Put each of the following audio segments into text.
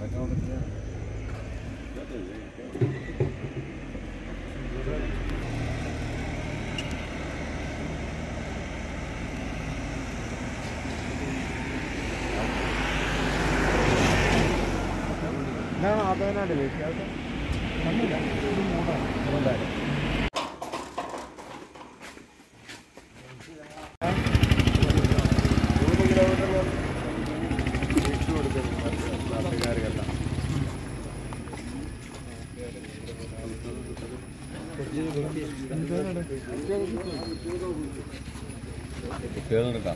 അതവനാണ്ടല്ലേ കണ്ടില്ല മൂടാണ് കുട്ടികളെടുക്കാം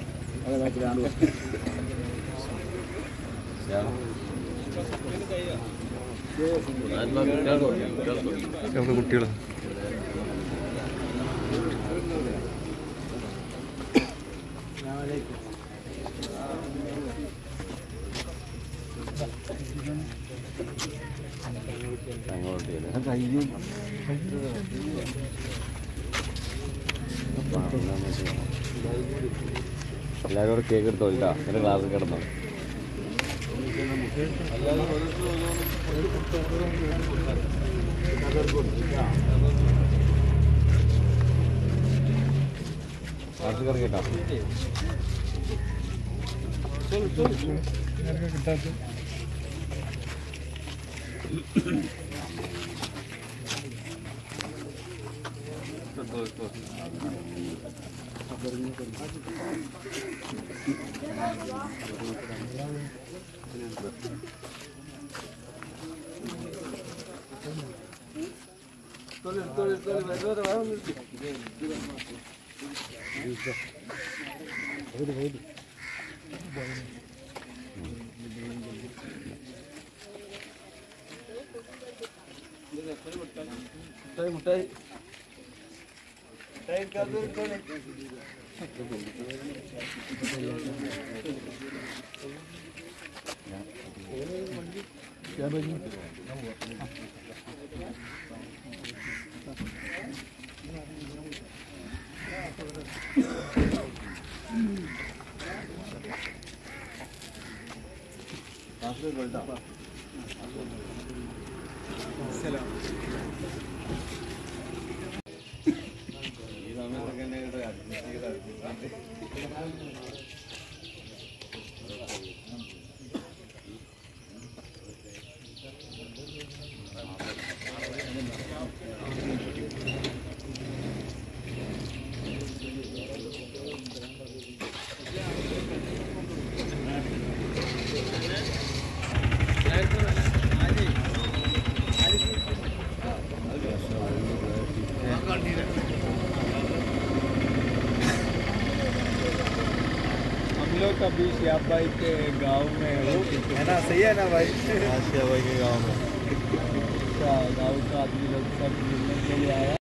കുട്ടികൾ എല്ലാവരും കേക്ക് എടുത്തോ ഇല്ല എൻ്റെ ക്ലാസ്സിൽ കിടന്നോ ക്ലാസ്സിൽ കയറി കേട്ടോ കിട്ടാത്ത മുട്ടായി हम लोग अभी श्याम भाई के गांव में है ना, सही है ना भाई? श्याम भाई के गांव में गांव का आदमी लोग सब मिलने के लिए आया।